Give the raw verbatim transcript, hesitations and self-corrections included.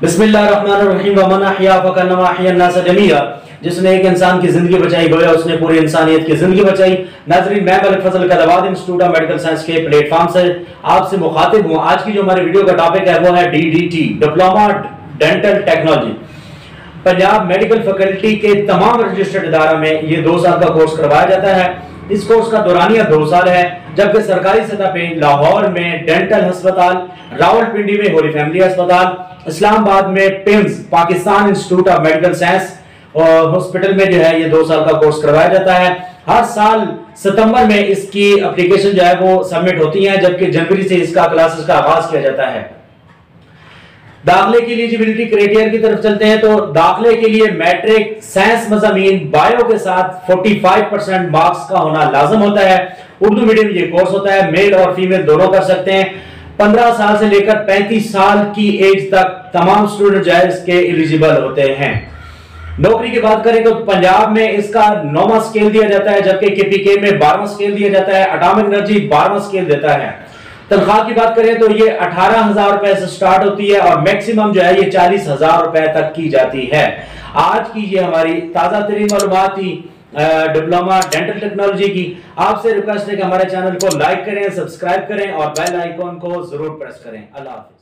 बिस्मिल्लाहिर्रहमानिर्रहीम व मन अहया फकन्नमा अहया अन्नास जमीआ। जिसने एक इंसान की जिंदगी बचाई गोया उसने पूरी इंसानियत की जिंदगी बचाई। नाज़रीन, मैं मलिक फजल कदावाद इंस्टीट्यूट ऑफ मेडिकल साइंस के प्लेटफॉर्म से आपसे मुखातिब हूँ। आज की जो हमारी वीडियो का टॉपिक है वो है D D T, diploma dental technology. Punjab medical faculty के तमाम रजिस्टर्ड इदारा में ये दो साल का कोर्स करवाया जाता है। इस कोर्स का दौरानिया दो साल है, जबकि सरकारी सतह पे लाहौर में डेंटल अस्पताल, रावलपिंडी में होली फैमिली अस्पताल, इस्लामाबाद में PIMS Pakistan institute of medical science hospital में जो है ये दो साल का कोर्स करवाया जाता है। हर साल सितंबर में इसकी एप्लीकेशन जो है वो सबमिट होती है, जबकि जनवरी से इसका क्लासेस का आगाज किया जाता है। दाखिले की एलिजिबिलिटी क्राइटेरिया की तरफ चलते हैं तो दाखिले के लिए मैट्रिक, साइंस मज़ामीन, बायो के साथ पैंतालीस परसेंट मार्क्स का होना लाजम होता है। उर्दू मीडियम ये कोर्स होता है, मेल और फीमेल दोनों कर सकते हैं। पंद्रह साल से लेकर पैंतीस साल की एज तक तमाम स्टूडेंट जो है इसके एलिजिबल होते हैं। नौकरी की बात करें तो पंजाब में इसका नौवां स्केल दिया जाता है, जबकि केपीके में बारहवां स्केल दिया जाता है। एटॉमिक एनर्जी बारहवां स्केल देता है। तनख्वाह की बात करें तो ये अठारह हजार रुपए से स्टार्ट होती है और मैक्सिमम जो है ये चालीस हजार रुपए तक की जाती है। आज की ये हमारी ताजा तरीन मालूमात थी डिप्लोमा डेंटल टेक्नोलॉजी की। आपसे रिक्वेस्ट है कि हमारे चैनल को लाइक करें, सब्सक्राइब करें और बेल आइकॉन को जरूर प्रेस करें। अल्लाह हाफिज़।